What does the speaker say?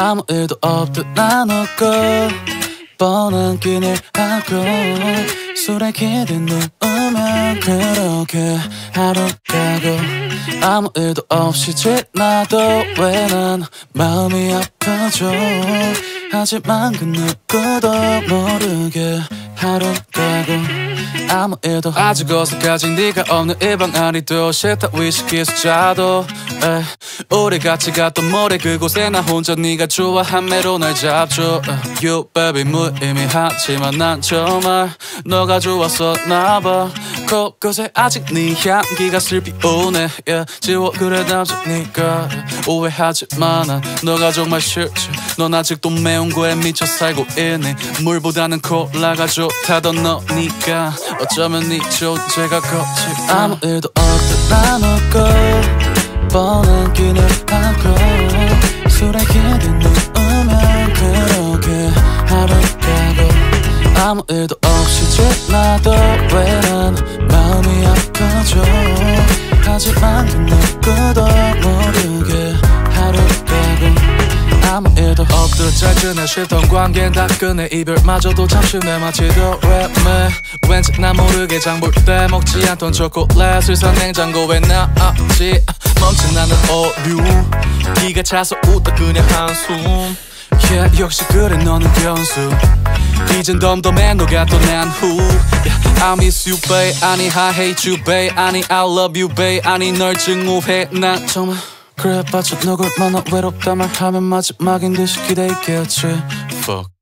아무 일도 없듯 난 웃고 뻔한 기늘 하고 술에 기댄 누우면 그렇게 하루 가고 아무 일도 없이 지나도 왜 난 마음이 아프죠. 하지만 그 누구도 모르게 하루 가고 아무 일도 아직 어색하지 네가 없는 이 방 안이도 싫다 위스키 숫자도 우리 같이 갔던 모래 그곳에 나 혼자 네가 좋아한 매로 날 잡죠. You baby 무의미하지만 난 정말 너가 좋았었나봐. 곳곳에 아직 네 향기가 슬피 오네 지워 그래 남자니까 오해하지마 난 너가 정말 싫지. 넌 아직도 매운 거에 미쳐 살고 있니. 물보다는 콜라가 좋다던 너니까 어쩌면 네 존재가 거칠까. 아무 일도 없듯 난 웃고 뻔한 기늘 하고 술에 기댄 누우면 그렇게 하루 가고 아무 일도 없이 지나도 왜 난 마음이 아프죠. 하지만 그 누구도 모르게 하루 가고 아무 일도 없듯 잘 지내 싫던 관계 다 끝내 이별마저도 잠시 내 마치도 랩매 왠지 나 모르게 장볼 때 먹지 않던 초콜릿을 산 냉장고에 놨지. 멈춘 나는 오류 기가 차서 웃다 그냥 한숨 yeah, 역시 그래 너는 변수 이젠 덤덤해 너가 떠난 후 yeah, I miss you babe 아니 I hate you babe 아니 I love you babe 아니 널 증오해 난 정말 그래 빠져 너 얼마나 외롭다 말하면 마지막인 듯이 기대 있겠지. Fuck